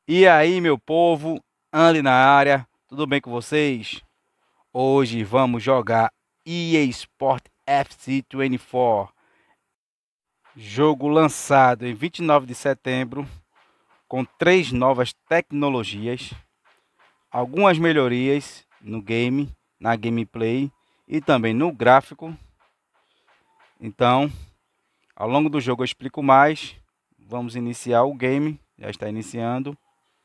E aí, meu povo, ande na área, tudo bem com vocês? Hoje vamos jogar EA Sport FC 24, jogo lançado em 29 de setembro, com 3 novas tecnologias, algumas melhorias no game, na gameplay e também no gráfico. Então, ao longo do jogo eu explico mais. Vamos iniciar o game, já está iniciando.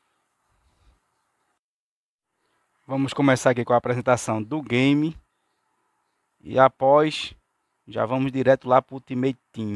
Vamos começar aqui com a apresentação do game. E após, já vamos direto lá para o Ultimate Team.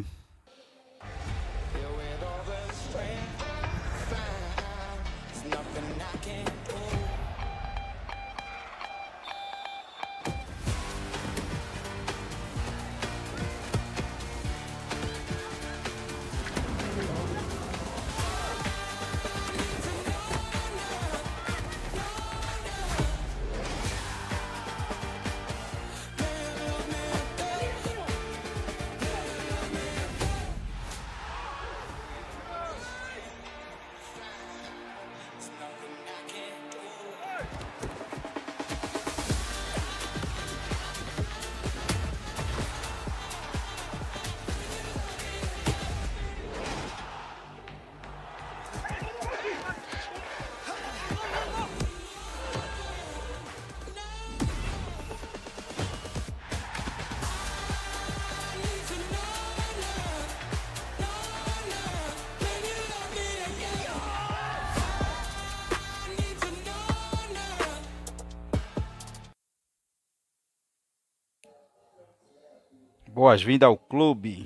Boas-vindas ao clube.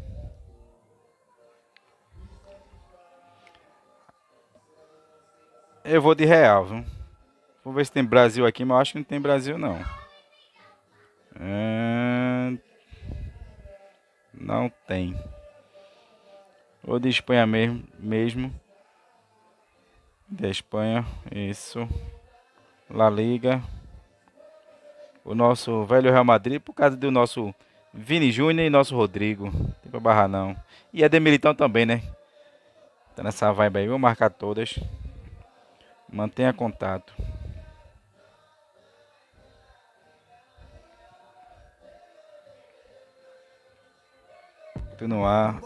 Eu vou de real, viu? Vou ver se tem Brasil aqui, mas eu acho que não tem Brasil não. Não tem. Vou de Espanha mesmo. Da Espanha, isso. La Liga. O nosso velho Real Madrid, por causa do nosso Vini Júnior e nosso Rodrigo. Não tem pra barrar não. E a de Militão também, né? Tá nessa vibe aí. Vou marcar todas. Mantenha contato. Continuar.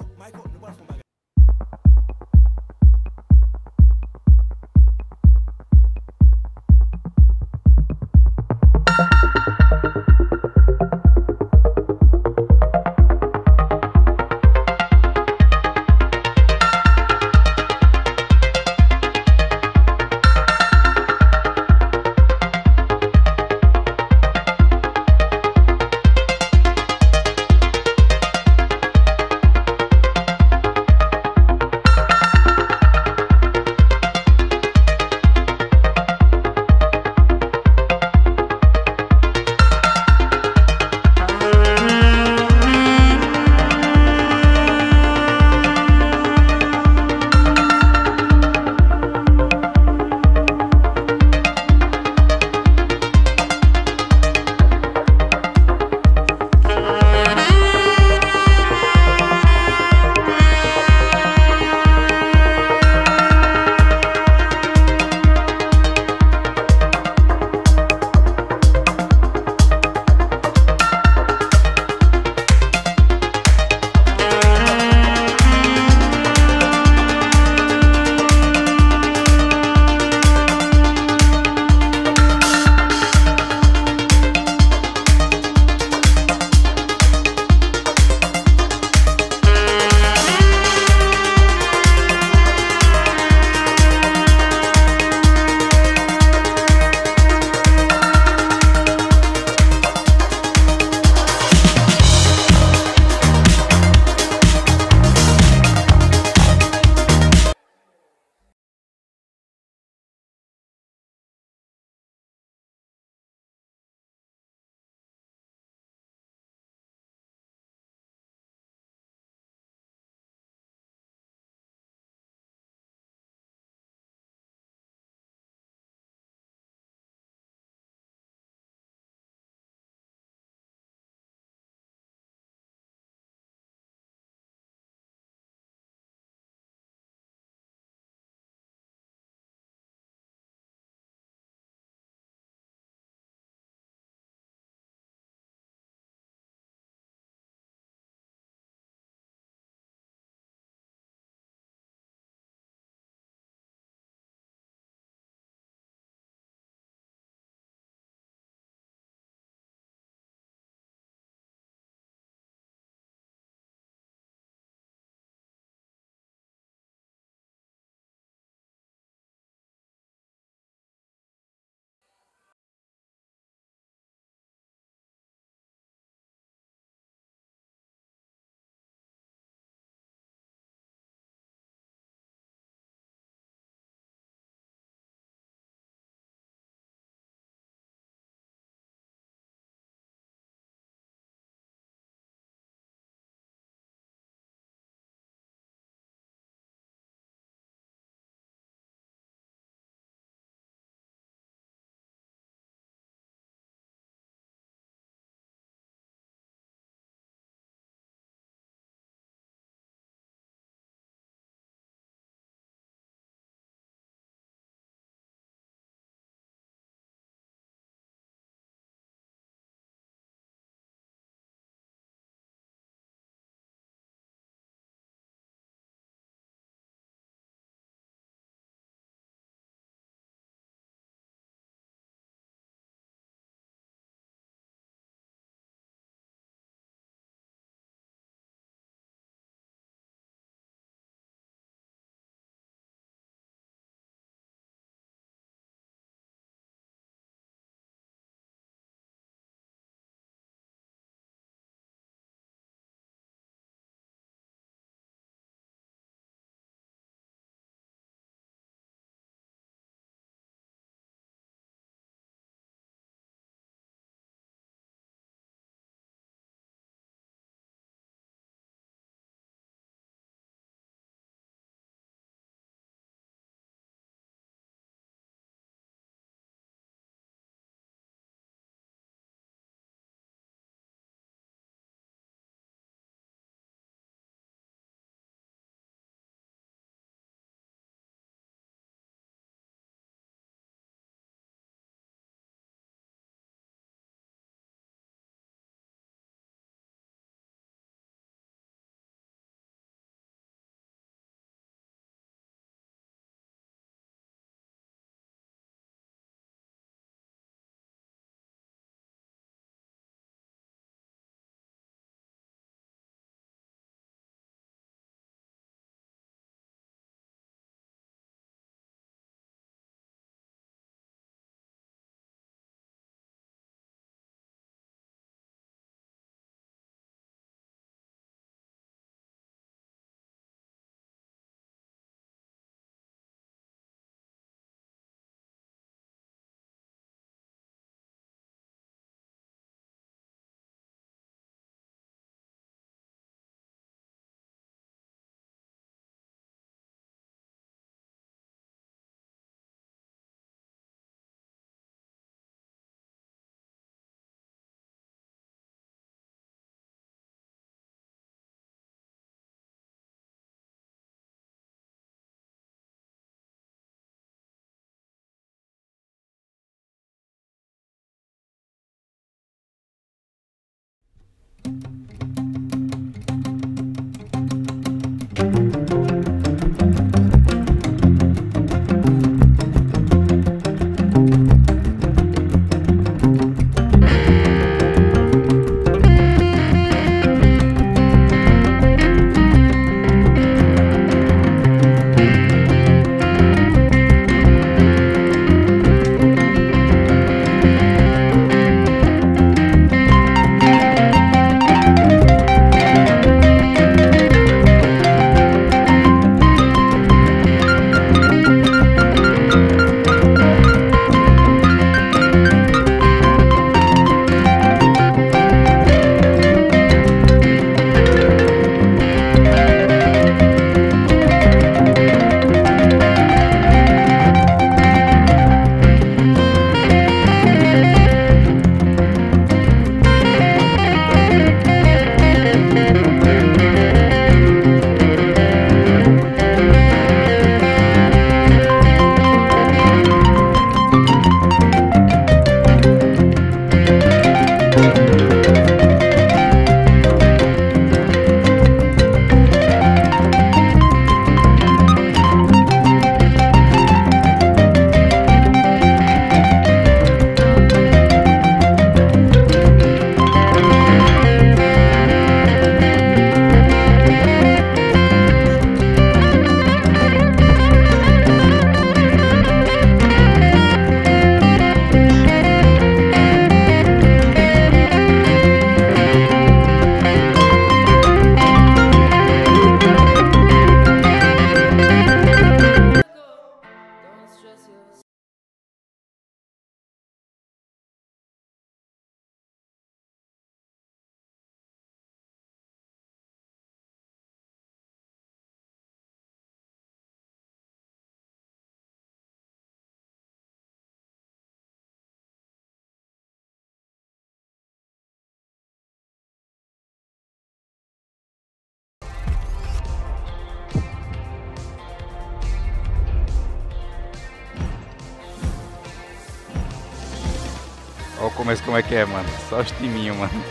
Olha o começo como é que é, mano. Só os timinhos, mano.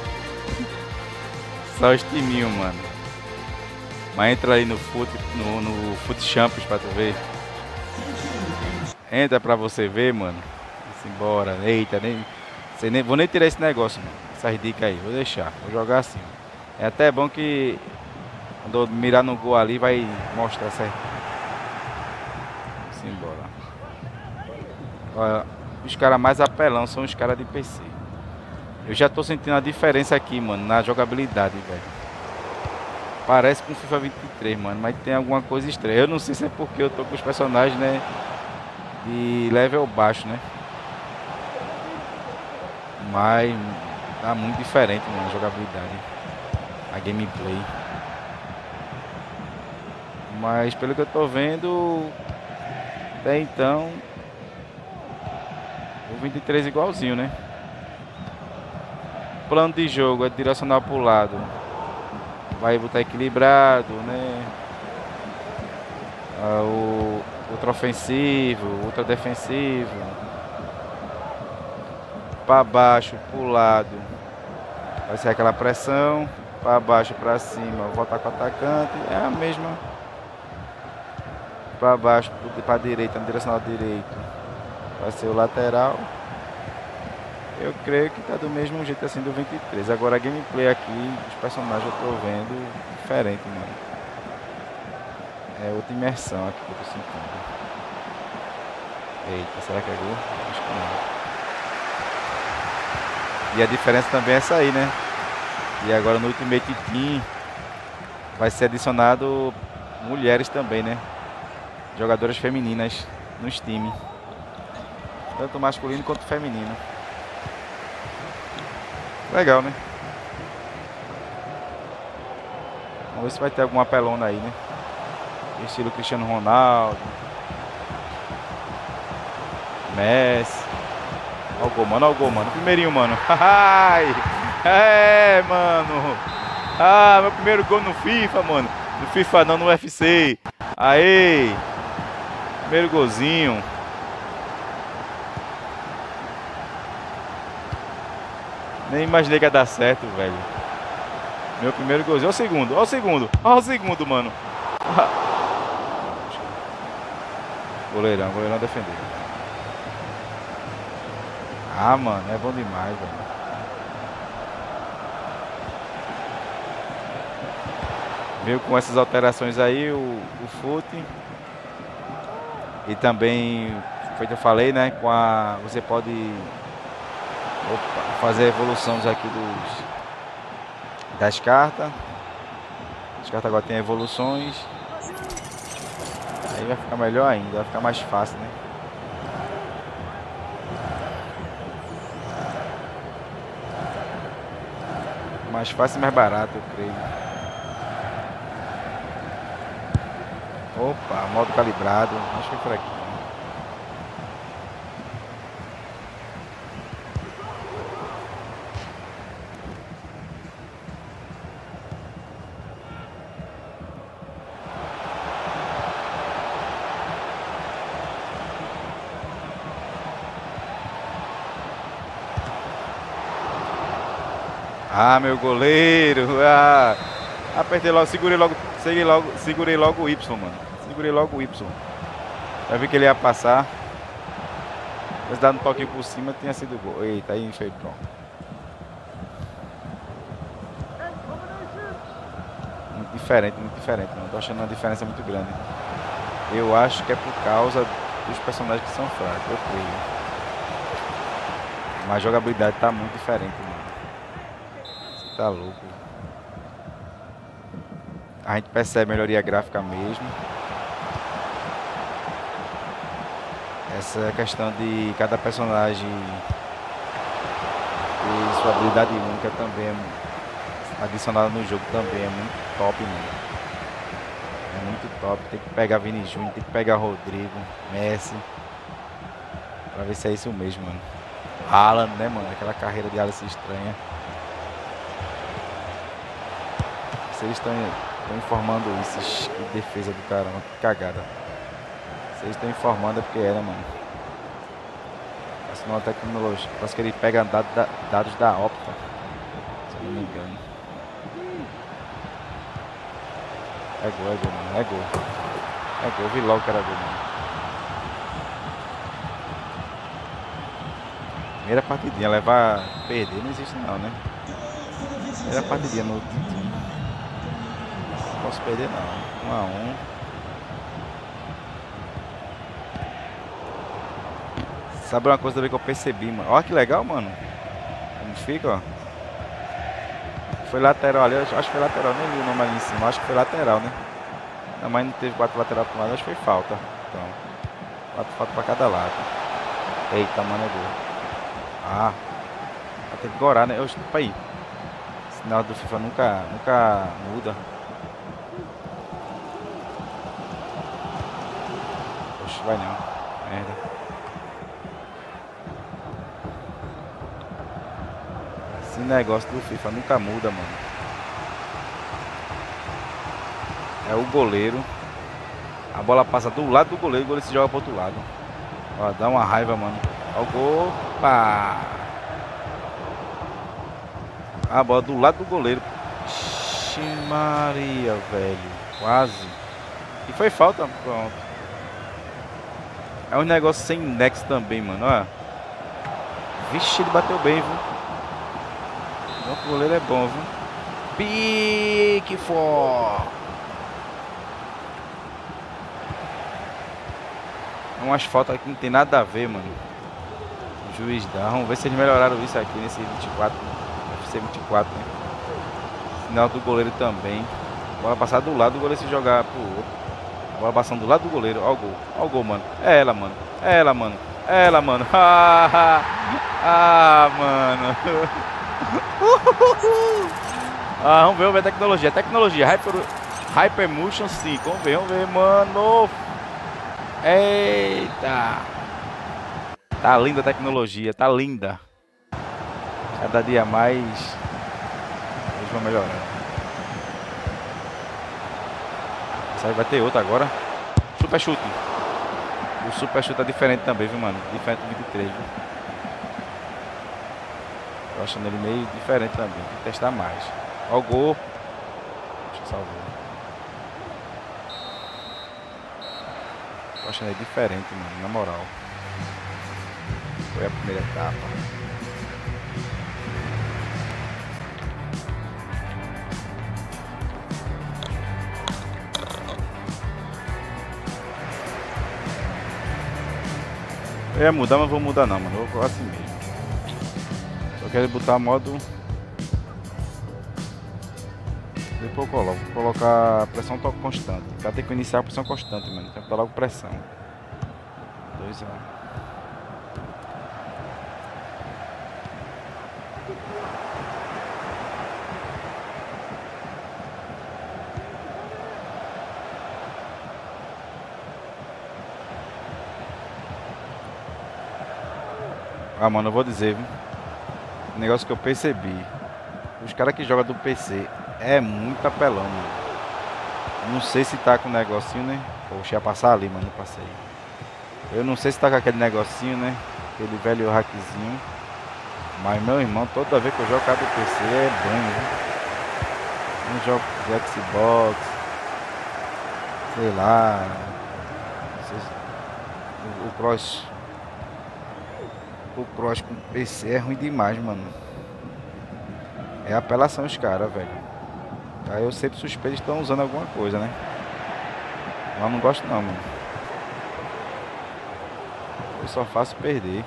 Só os timinhos, mano. Mas entra ali no Foot Champions pra tu ver. Entra pra você ver, mano. Simbora. Eita, vou nem tirar esse negócio, mano. Essas dicas aí, vou deixar. Vou jogar assim. É até bom que quando eu mirar no gol ali vai mostrar certo. Simbora. Olha, os caras mais apelão são os caras de PC. Eu já tô sentindo a diferença aqui, mano, na jogabilidade, velho. Parece com FIFA 23, mano, mas tem alguma coisa estranha. Eu não sei se é porque eu tô com os personagens, né, de level baixo, né. Mas tá muito diferente, mano, a jogabilidade, a gameplay. Mas pelo que eu tô vendo, até então, o 23 igualzinho, né. Plano de jogo é direcional pro lado. Vai botar equilibrado, né? O ultra ofensivo, ultra defensivo. Para baixo, pro lado. Vai ser aquela pressão. Para baixo, para cima, voltar com o atacante. É a mesma. Para baixo, para direita, na direcional direito. Vai ser o lateral. Eu creio que tá do mesmo jeito assim do 23. Agora a gameplay aqui, os personagens eu tô vendo diferente, mano. É outra imersão aqui que eu tô sentindo. Eita, será que é gol? Acho que não. E a diferença também é essa aí, né? E agora no Ultimate Team vai ser adicionado mulheres também, né? Jogadoras femininas nos times. Tanto masculino quanto feminino. Legal, né? Vamos ver se vai ter alguma pelona aí, né? Estilo Cristiano Ronaldo, Messi. Olha o gol, mano. Olha o gol, mano. Primeirinho, mano. É, mano. Ah, meu primeiro gol no FIFA, mano. No FIFA não, no UFC. Aê. Primeiro golzinho. Nem imaginei que ia dar certo, velho. Meu primeiro golzinho. Olha o segundo, olha o segundo. Olha o segundo, mano. Goleirão defendeu. Ah, mano, é bom demais, velho. Veio com essas alterações aí o FUT. E também, como eu falei, né? Você pode fazer evoluções aqui das cartas. As cartas agora tem evoluções. Aí vai ficar melhor ainda, vai ficar mais fácil, né? Mais fácil e mais barato, eu creio. Opa, modo calibrado. Acho que foi por aqui. Ah, meu goleiro. Ah, apertei logo, segurei logo o Y, mano. Segurei logo o Y. Já vi que ele ia passar. Mas dando um toque por cima tinha sido gol. Eita, aí foi pronto. Muito diferente, mano. Tô achando uma diferença muito grande. Eu acho que é por causa dos personagens que são fracos, eu creio. Mas a jogabilidade tá muito diferente, mano. Você tá louco. A gente percebe melhoria gráfica mesmo. Essa questão de cada personagem e sua habilidade única também adicionada no jogo também é muito top, mano. É muito top. Tem que pegar Vini Júnior, tem que pegar Rodrigo, Messi. Pra ver se é isso mesmo, mano. Haaland, né, mano? Aquela carreira de Haaland estranha. Vocês estão informando isso. Que defesa do caramba, que cagada. Vocês estão informando é porque era, mano. Nova tecnologia. Parece que ele pega dados da Opta. Se eu não me engano. É gol, mano. É gol. É gol. Eu vi logo que era gol, mano. Primeira partidinha. Levar... Perder não existe não, né? Primeira partidinha no time. Não posso perder não. 1-1. Sabe uma coisa também que eu percebi, mano? Olha que legal, mano. Como fica, ó. Foi lateral ali, acho que foi lateral, nem li o nome ali em cima, acho que foi lateral, né? Não, mas não teve 4 lateral para um lado, acho que foi falta. Então, 4 faltas para cada lado. Eita, mano, é gol. Ah, vai ter que gorar, né? Oxe, aí. Sinal do FIFA nunca muda. Oxe, vai não. Merda. Esse negócio do FIFA nunca muda, mano. É o goleiro. A bola passa do lado do goleiro e o goleiro se joga pro outro lado. Ó, dá uma raiva, mano. Ó o gol. Pá. A bola do lado do goleiro. Ixi, Maria, velho. Quase. E foi falta, pronto. É um negócio sem nexo também, mano. Ó. Vixe, ele bateu bem, viu? O goleiro é bom, viu? Pique for. Umas faltas aqui que não tem nada a ver, mano. O juiz dá. Vamos ver se eles melhoraram isso aqui nesse 24. FC 24, né? Sinal do goleiro também. Bola passar do lado do goleiro se jogar pro outro. Bola passando do lado do goleiro. Ó o gol. Ó o gol, mano. É ela, mano. É ela, mano. É ela, mano. Mano. Vamos ver a tecnologia. Tecnologia. Hypermotion 5. Vamos ver, mano. Eita. Tá linda a tecnologia. Tá linda. Cada dia mais eles vão melhorar. Isso aí vai ter outro agora. Super chute. O super chute tá diferente também, viu, mano? Diferente do 23, viu? Tô achando ele meio diferente também. Tem que testar mais. Ó o gol. Acho que salvou. Tô achando ele diferente, mano. Na moral. Foi a primeira etapa. Eu ia mudar, mas vou mudar não, mano. Eu vou assim mesmo. Só quero botar modo. Depois eu coloco. Vou colocar pressão toque constante. Pra ter que iniciar a pressão constante, mano. Tem que botar logo pressão. 2 a 1. Mano, eu vou dizer, viu? Um negócio que eu percebi. Os caras que jogam do PC é muito apelão, mano. Não sei se tá com um negocinho, né? Poxa, ia passar ali, mano, não passei. Eu não sei se tá com aquele negocinho, né? Aquele velho hackzinho. Mas meu irmão, toda vez que eu jogo cara do PC é banho, viu? Um jogo de Xbox. Sei lá. Não sei se... o Cross. O Cross com PC é ruim demais, mano. É apelação os caras, velho. Aí eu sempre suspeito que estão usando alguma coisa, né? Mas não gosto não, mano. Eu só faço perder.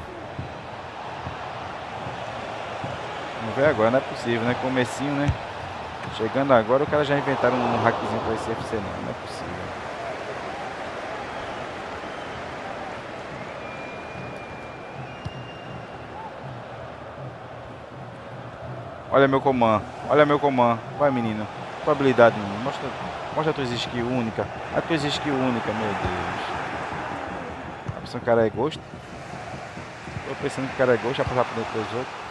Vamos ver agora, não é possível, né? Comecinho, né? Chegando agora, o cara já inventaram um hackzinho pra esse FC, não é possível. Olha meu comando, olha meu comando. Vai, menino. Tua habilidade, menino. Mostra a tua skill única. A tua skill única, meu Deus. Tá pensando que o cara é gosto? Tô pensando que o cara é gosto, já passar por dentro dos outros.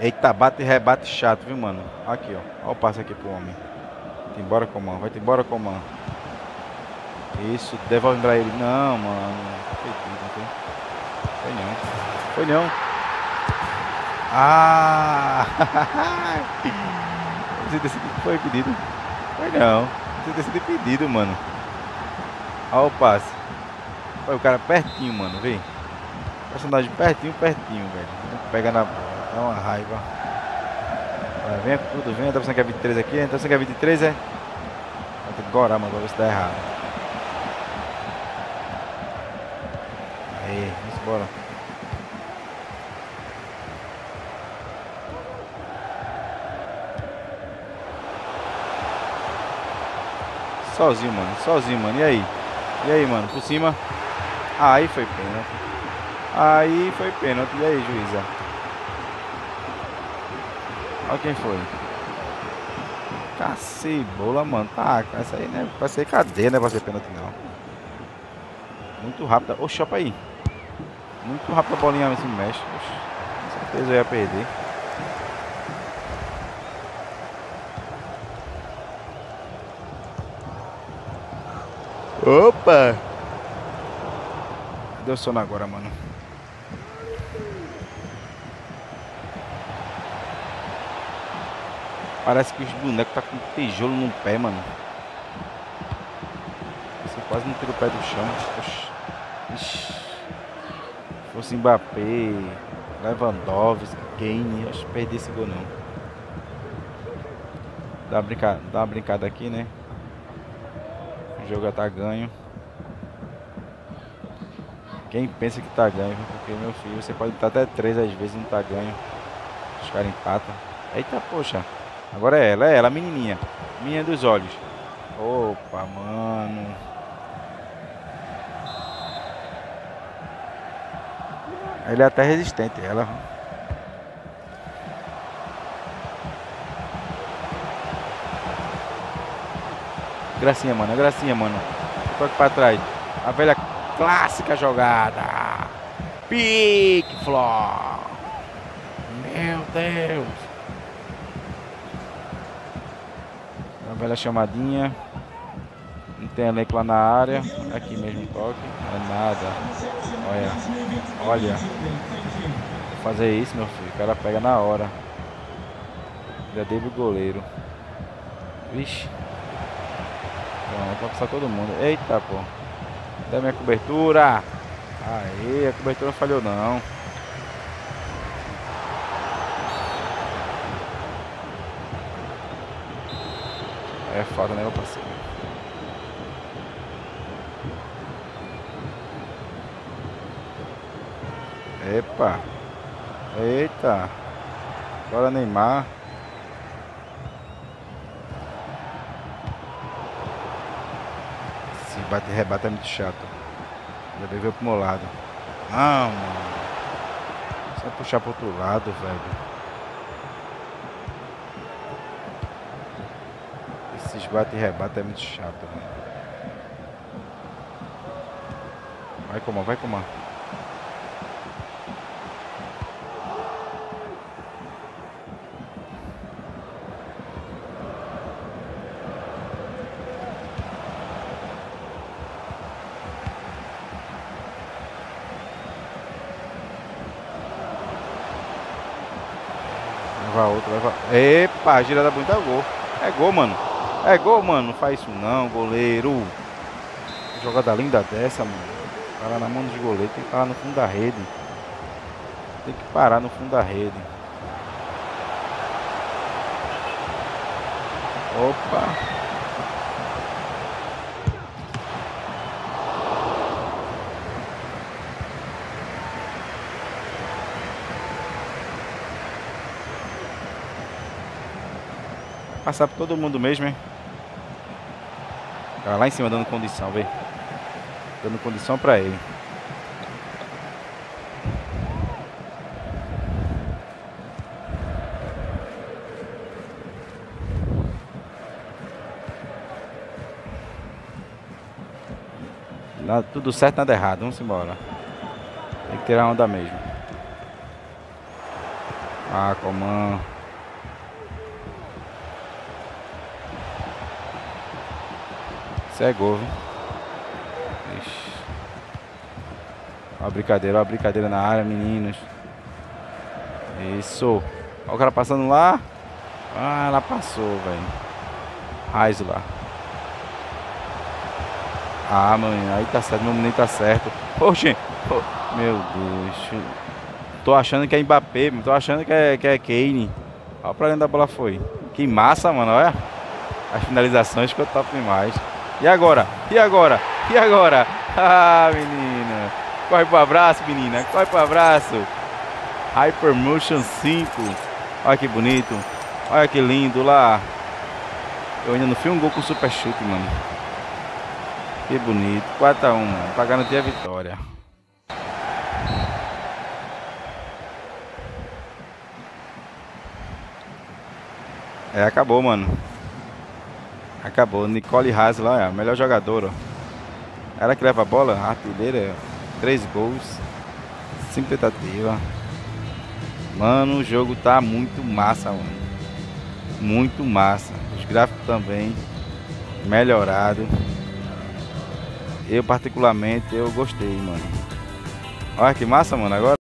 Eita, bate e rebate chato, viu, mano? Aqui, ó. Olha o passe aqui pro homem. Vai embora, Coman. Vai embora, Coman. Isso, devolve pra ele. Não, mano. Foi não. Foi não. Ah! Foi pedido. Foi não. Você ter sido pedido, mano. Olha o passe. Olha o cara pertinho, mano. Vê. Personagem pertinho, velho. Pega na bola. Dá uma raiva. Vai, vem tudo, vem. Entra pra 23 aqui. Entra pra 23, é? Vai ter que gorar, mano, pra ver se dá errado. Aí, vamos embora. Sozinho, mano. E aí? E aí, mano? Por cima. Aí foi pênalti. E aí, juíza? Olha quem foi. Cacebola, mano. Tá, essa aí, né? Vai ser cadeia, né? Vai ser pênalti, não. Muito rápida. Ô, chopa aí. Muito rápido a bolinha se mexe. Oxe, com certeza eu ia perder. Opa! Deu sono agora, mano. Parece que os bonecos tá com tijolo no pé, mano. Você quase não tira o pé do chão. Ixi. Se fosse Mbappé, Lewandowski, Kane, acho que perdi esse gol não. Dá uma brincada aqui, né? O jogo já tá ganho. Quem pensa que tá ganho, porque meu filho, você pode estar até 3 às vezes e não tá ganho. Os caras empatam. Eita, poxa. Agora é ela, a menininha. Menina dos olhos. Opa, mano. Ele é até resistente, ela. Gracinha, mano. Toque pra trás. A velha clássica jogada. Pique, Flor. Meu Deus. A velha chamadinha. Não tem elenco lá na área. Aqui mesmo toque. Não é nada. Olha. Vou fazer isso, meu filho. O cara pega na hora. Já dei pro goleiro. Vixe. Pronto, vai passar todo mundo. Eita, pô. Cadê a minha cobertura? Aí, a cobertura não falhou não. É foda, né, meu parceiro? Epa. Eita. Bora, Neymar. Esse bate e rebate é muito chato. Já veio pro meu lado. Não, mano. Só puxar pro outro lado, velho. Esses bate e rebate é muito chato, mano. Vai, Coman, vai, Coman. Leva outro, leva. Epa, a girada bonita é gol. É gol, mano. É gol, mano. Não faz isso não, goleiro. Jogada linda dessa, mano. Parar na mão dos goleiros. Tem que parar no fundo da rede. Tem que parar no fundo da rede. Opa. Passar por todo mundo mesmo, hein? Tá lá em cima dando condição, vê. Dando condição pra ele. Nada, tudo certo, nada errado. Vamos embora. Tem que tirar onda mesmo. Ah, Coman. Isso é gol, viu? Ixi. Ó a brincadeira na área, meninos. Isso. Ó o cara passando lá. Ah, ela passou, velho. Raiz lá. Ah, mano, aí tá certo, meu menino tá certo. Oxe, oh, meu Deus. Tô achando que é Mbappé, tô achando que é Kane. Olha pra dentro da bola foi. Que massa, mano, olha. As finalizações ficou top demais. E agora? E agora? E agora? Ah, menina. Corre pro abraço, menina. Corre pro abraço. Hypermotion 5. Olha que bonito. Olha que lindo lá. Eu ainda não fiz um gol com super chute, mano. Que bonito. 4 a 1, mano. Pra garantir a vitória. É, acabou, mano. Acabou. Nicole Haas lá, é a melhor jogadora. Ela que leva a bola, artilheira. 3 gols. 5 tentativas. Mano, o jogo tá muito massa, mano. Muito massa. Os gráficos também melhorado. Eu particularmente eu gostei, mano. Olha que massa, mano. Agora